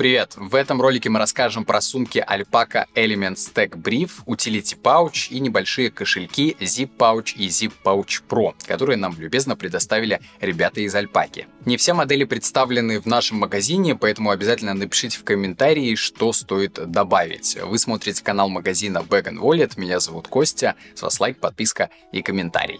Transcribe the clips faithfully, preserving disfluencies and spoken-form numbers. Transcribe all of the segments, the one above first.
Привет! В этом ролике мы расскажем про сумки Alpaca Elements Tech Brief, Utility Pouch и небольшие кошельки Zip Pouch и Zip Pouch Pro, которые нам любезно предоставили ребята из Альпаки. Не все модели представлены в нашем магазине, поэтому обязательно напишите в комментарии, что стоит добавить. Вы смотрите канал магазина Bag and Wallet, меня зовут Костя, с вас лайк, подписка и комментарий.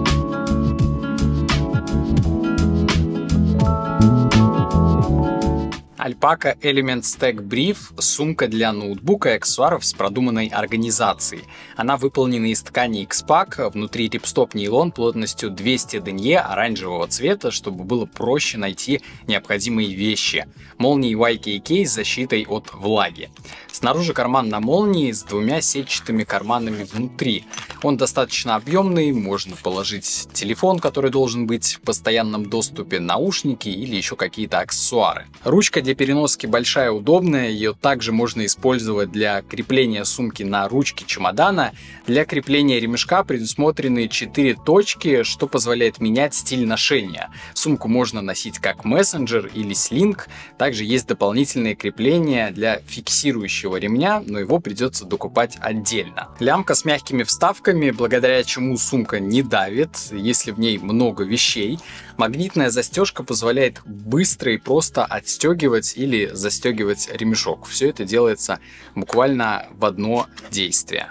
Alpaca Elements Tech Brief – сумка для ноутбука и аксессуаров с продуманной организацией. Она выполнена из ткани X-Pack, внутри рипстоп нейлон плотностью двести денье оранжевого цвета, чтобы было проще найти необходимые вещи. Молнии уай кей кей с защитой от влаги. Снаружи карман на молнии с двумя сетчатыми карманами внутри. Он достаточно объемный, можно положить телефон, который должен быть в постоянном доступе, наушники или еще какие-то аксессуары. Ручка для переноски большая, удобная, ее также можно использовать для крепления сумки на ручке чемодана. Для крепления ремешка предусмотрены четыре точки, что позволяет менять стиль ношения. Сумку можно носить как мессенджер или слинг. Также есть дополнительные крепления для фиксирующего ремня, но его придется докупать отдельно. Лямка с мягкими вставками, благодаря чему сумка не давит, если в ней много вещей. Магнитная застежка позволяет быстро и просто отстегивать или застегивать ремешок. Все это делается буквально в одно действие.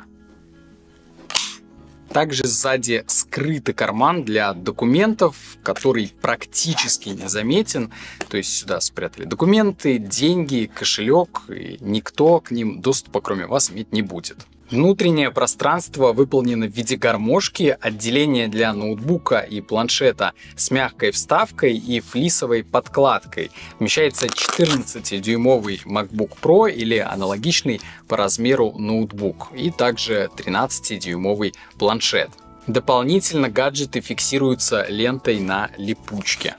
Также сзади скрытый карман для документов, который практически незаметен. То есть сюда спрятали документы, деньги, кошелек, и никто к ним доступа кроме вас иметь не будет. Внутреннее пространство выполнено в виде гармошки, отделение для ноутбука и планшета с мягкой вставкой и флисовой подкладкой. Вмещается четырнадцатидюймовый MacBook Pro или аналогичный по размеру ноутбук, и также тринадцатидюймовый планшет. Дополнительно гаджеты фиксируются лентой на липучке.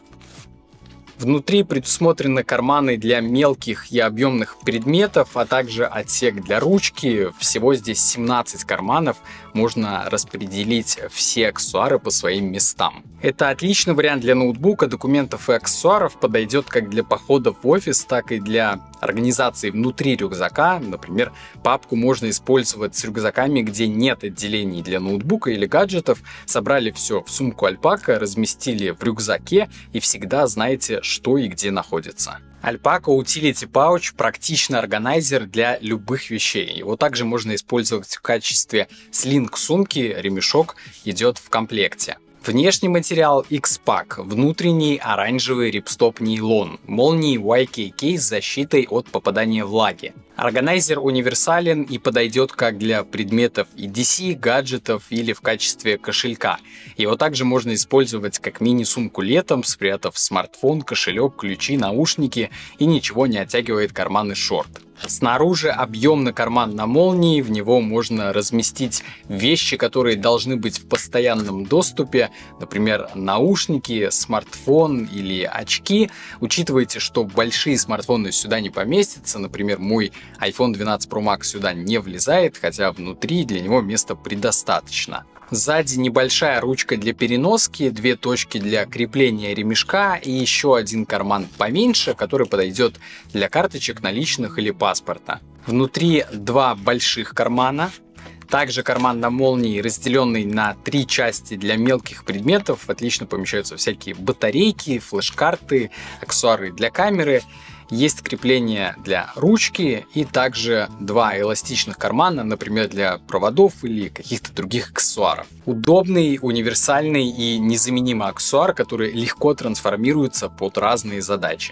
Внутри предусмотрены карманы для мелких и объемных предметов, а также отсек для ручки. Всего здесь семнадцать карманов, можно распределить все аксессуары по своим местам. Это отличный вариант для ноутбука, документов и аксессуаров, подойдет как для похода в офис, так и для организации внутри рюкзака. Например, папку можно использовать с рюкзаками, где нет отделений для ноутбука или гаджетов. Собрали все в сумку Alpaca, разместили в рюкзаке и всегда знаете, что и где находится. Alpaca Utility Pouch – практичный органайзер для любых вещей. Его также можно использовать в качестве слинг-сумки, ремешок идет в комплекте. Внешний материал X-Pack, внутренний оранжевый рипстоп нейлон, молнии уай кей кей с защитой от попадания влаги. Органайзер универсален и подойдет как для предметов и ди си, гаджетов или в качестве кошелька. Его также можно использовать как мини-сумку летом, спрятав смартфон, кошелек, ключи, наушники, и ничего не оттягивает карманы шорт. Снаружи объемный карман на молнии, в него можно разместить вещи, которые должны быть в постоянном доступе, например, наушники, смартфон или очки. Учитывайте, что большие смартфоны сюда не поместятся, например, мой айфон двенадцать про макс сюда не влезает, хотя внутри для него места предостаточно. Сзади небольшая ручка для переноски, две точки для крепления ремешка и еще один карман поменьше, который подойдет для карточек, наличных или паспорта. Внутри два больших кармана. Также карман на молнии, разделенный на три части для мелких предметов. Отлично помещаются всякие батарейки, флеш-карты, аксессуары для камеры. Есть крепление для ручки и также два эластичных кармана, например, для проводов или каких-то других аксессуаров. Удобный, универсальный и незаменимый аксессуар, который легко трансформируется под разные задачи.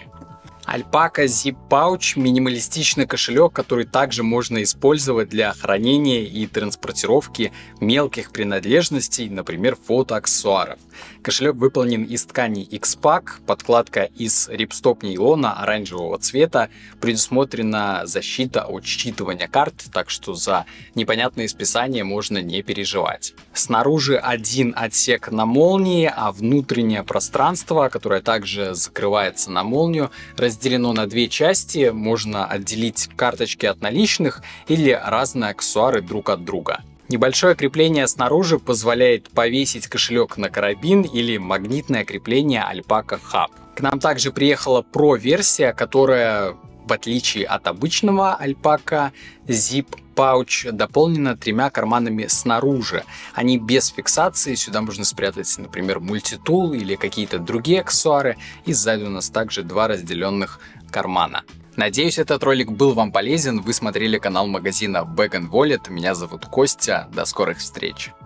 Alpaca Zip Pouch – минималистичный кошелек, который также можно использовать для хранения и транспортировки мелких принадлежностей, например, фотоаксессуаров. Кошелек выполнен из ткани X-Pack, подкладка из рипстоп нейлона оранжевого цвета, предусмотрена защита от считывания карт, так что за непонятные списания можно не переживать. Снаружи один отсек на молнии, а внутреннее пространство, которое также закрывается на молнию, разделено на две части, можно отделить карточки от наличных или разные аксессуары друг от друга. Небольшое крепление снаружи позволяет повесить кошелек на карабин или магнитное крепление Alpaca Hub. К нам также приехала Pro-версия, которая В отличие от обычного Alpaca Zip Pouch дополнена тремя карманами снаружи. Они без фиксации, сюда можно спрятать, например, мультитул или какие-то другие аксессуары. И сзади у нас также два разделенных кармана. Надеюсь, этот ролик был вам полезен. Вы смотрели канал магазина Bag энд Wallet. Меня зовут Костя. До скорых встреч.